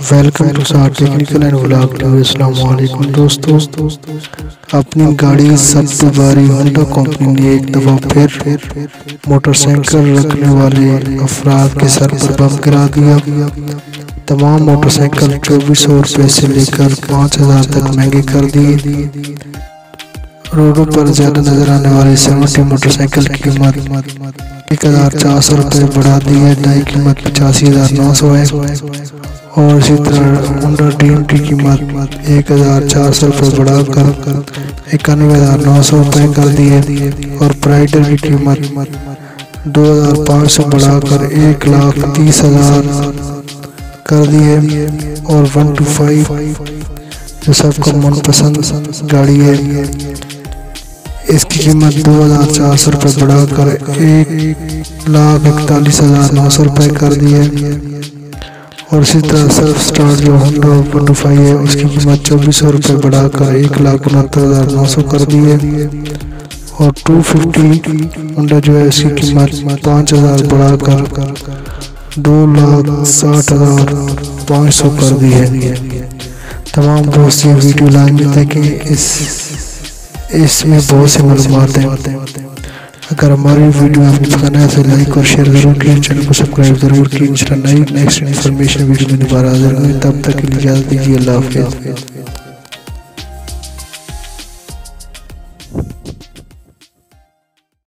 Welcome to Saar technical and vlog TV. अस्सलाम वालेकुम दोस्तों, अपनी गाड़ी सबसे बड़ी होंडा कंपनी ने एक दफ़ा फिर मोटरसाइकिल रखने वाले अफराद के सर पर बम गिरा दिया। तमाम मोटरसाइकिल 2400 रुपये से लेकर 5000 तक महंगे कर दिए। रोडों पर ज्यादा नजर आने वाली 70 मोटरसाइकिल की कीमत 1400 रुपये बढ़ा दी है। नई कीमत 85,900 है और इसी तरह होंडा ड्रीम की कीमत 1400 रुपये बढ़ाकर 91,900 रुपये कर दी है और प्राइडर की कीमत 2,500 बढ़ाकर 1,30,000 कर दी है और 125 जो सबका मनपसंद गाड़ी है इसकी कीमत 2,400 रुपये बढ़ाकर 1,41,900 रुपये कर दी है और इसी तरह सेल्फ स्टार्ट जो होंडा 125 है उसकी कीमत 2400 रुपये बढ़ाकर 1,69,900 कर दी है और 250 होंडा जो है इसकी कीमत 5,000 बढ़ाकर 2,60,500 कर दी है। तमाम दोस्त ये वीडियो लाइन में देखें, इसमें बहुत सी मालूमात हैं। अगर हमारी वीडियो आपको पसंद है तो लाइक और शेयर जरूर कीजिए, चैनल को सब्सक्राइब जरूर कीजिए। नेक्स्ट इन्फॉर्मेशन वीडियो में दोबारा हाजिर होंगे, तब तक के लिए इजाज़त दीजिए। अल्लाह हाफ़िज़।